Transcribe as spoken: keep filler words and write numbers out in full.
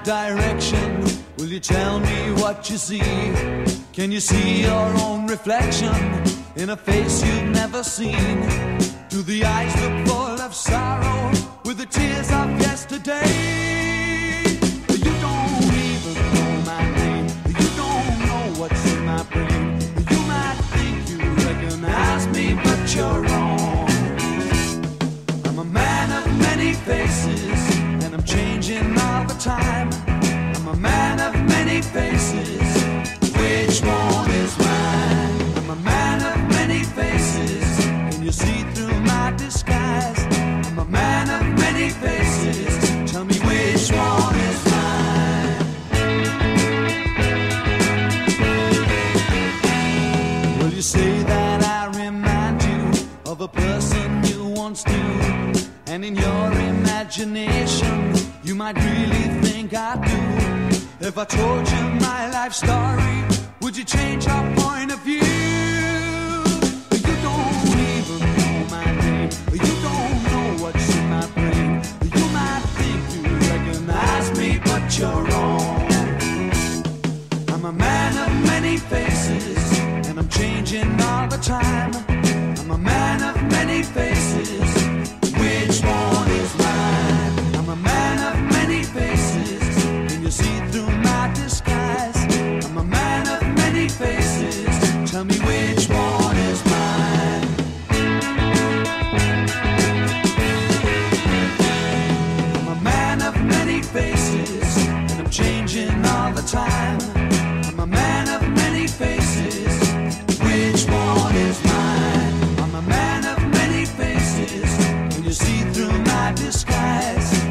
right direction? Will you tell me what you see? Can you see your own reflection in a face you've never seen? Do the eyes look full of sorrow with the tears of yesterday? You don't even know my name. You don't know what's in my brain. You might think you recognize me, but you're wrong. I'm a man of many faces, and I'm changing all the time. I'm a man of many faces. Which one is mine? I'm a man of many faces. Can you see through my disguise? I'm a man of many faces. Tell me which one is mine. Will you say that I remind you of a person you once knew? And in your imagination, you might really think I do. If I told you my life story, would you change your point of view? You don't even know my name. You don't know what's in my brain. You might think you recognize me, but you're wrong. I'm a man of many faces, and I'm changing all the time. I'm a man of many faces. Which one is mine? I'm a man of many faces. Can you see through my disguise? I'm a man of many faces. Tell me which one is mine. I'm a man of many faces, and I'm changing all the time. I'm a man of many faces. Which one is mine? I'm a man of many faces. Can you see through my disguise?